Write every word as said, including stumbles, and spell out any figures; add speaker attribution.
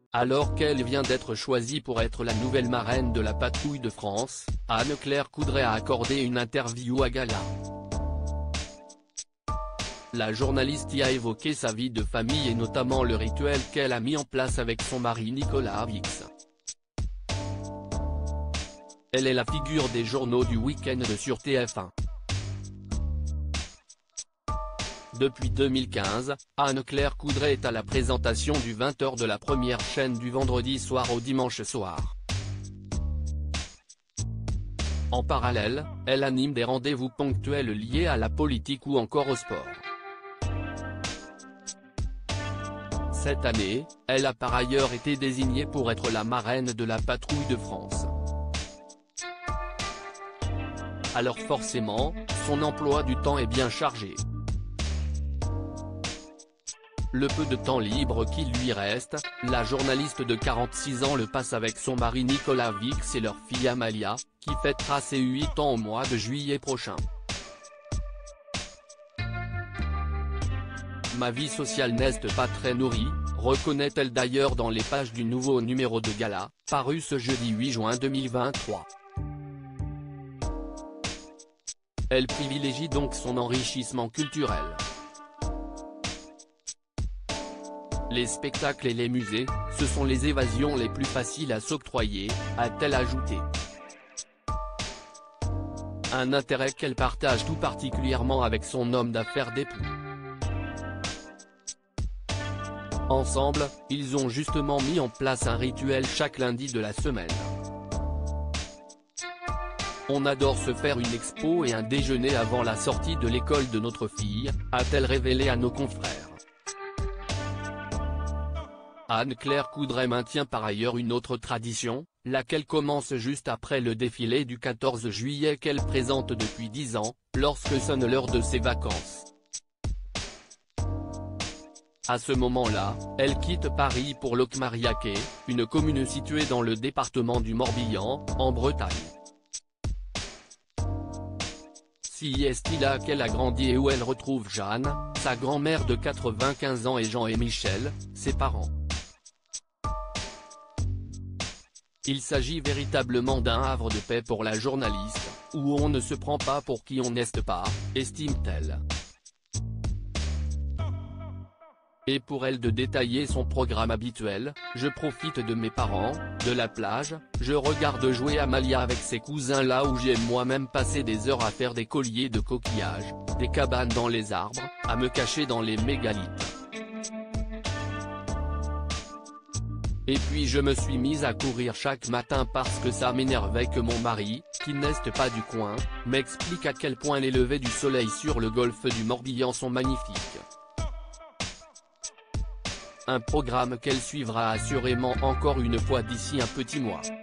Speaker 1: Alors qu'elle vient d'être choisie pour être la nouvelle marraine de la Patrouille de France, Anne-Claire Coudray a accordé une interview à Gala. La journaliste y a évoqué sa vie de famille et notamment le rituel qu'elle a mis en place avec son mari Nicolas Vix. Elle est la figure des journaux du week-end sur T F un. Depuis deux mille quinze, Anne-Claire Coudray est à la présentation du vingt heures de la première chaîne du vendredi soir au dimanche soir. En parallèle, elle anime des rendez-vous ponctuels liés à la politique ou encore au sport. Cette année, elle a par ailleurs été désignée pour être la marraine de la Patrouille de France. Alors forcément, son emploi du temps est bien chargé. Le peu de temps libre qui lui reste, la journaliste de quarante-six ans le passe avec son mari Nicolas Vix et leur fille Amalia, qui fêtera ses huit ans au mois de juillet prochain. Ma vie sociale n'est pas très nourrie, reconnaît-elle d'ailleurs dans les pages du nouveau numéro de Gala, paru ce jeudi huit juin deux mille vingt-trois. Elle privilégie donc son enrichissement culturel. Les spectacles et les musées, ce sont les évasions les plus faciles à s'octroyer, a-t-elle ajouté. Un intérêt qu'elle partage tout particulièrement avec son homme d'affaires d'époux. Ensemble, ils ont justement mis en place un rituel chaque lundi de la semaine. On adore se faire une expo et un déjeuner avant la sortie de l'école de notre fille, a-t-elle révélé à nos confrères. Anne-Claire Coudray maintient par ailleurs une autre tradition, laquelle commence juste après le défilé du quatorze juillet qu'elle présente depuis dix ans, lorsque sonne l'heure de ses vacances. À ce moment-là, elle quitte Paris pour Locmariaquer, une commune située dans le département du Morbihan, en Bretagne. Si est là qu'elle a grandi et où elle retrouve Jeanne, sa grand-mère de quatre-vingt-quinze ans et Jean et Michel, ses parents. Il s'agit véritablement d'un havre de paix pour la journaliste, où on ne se prend pas pour qui on n'est pas, estime-t-elle. Et pour elle de détailler son programme habituel, je profite de mes parents, de la plage, je regarde jouer Amalia avec ses cousins là où j'ai moi-même passé des heures à faire des colliers de coquillages, des cabanes dans les arbres, à me cacher dans les mégalithes. Et puis je me suis mise à courir chaque matin parce que ça m'énervait que mon mari, qui n'est pas du coin, m'explique à quel point les levées du soleil sur le golfe du Morbihan sont magnifiques. Un programme qu'elle suivra assurément encore une fois d'ici un petit mois.